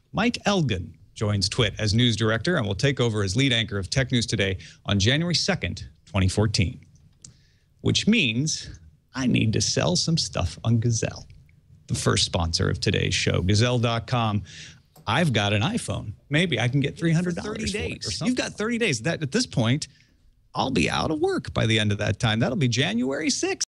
Mike Elgin joins Twit as news director and will take over as lead anchor of Tech News Today on January 2nd, 2014. Which means I need to sell some stuff on Gazelle, the first sponsor of today's show, Gazelle.com. I've got an iPhone. Maybe I can get $300 for 30 days. Or something. You've got 30 days. That at this point, I'll be out of work by the end of that time. That'll be January 6th.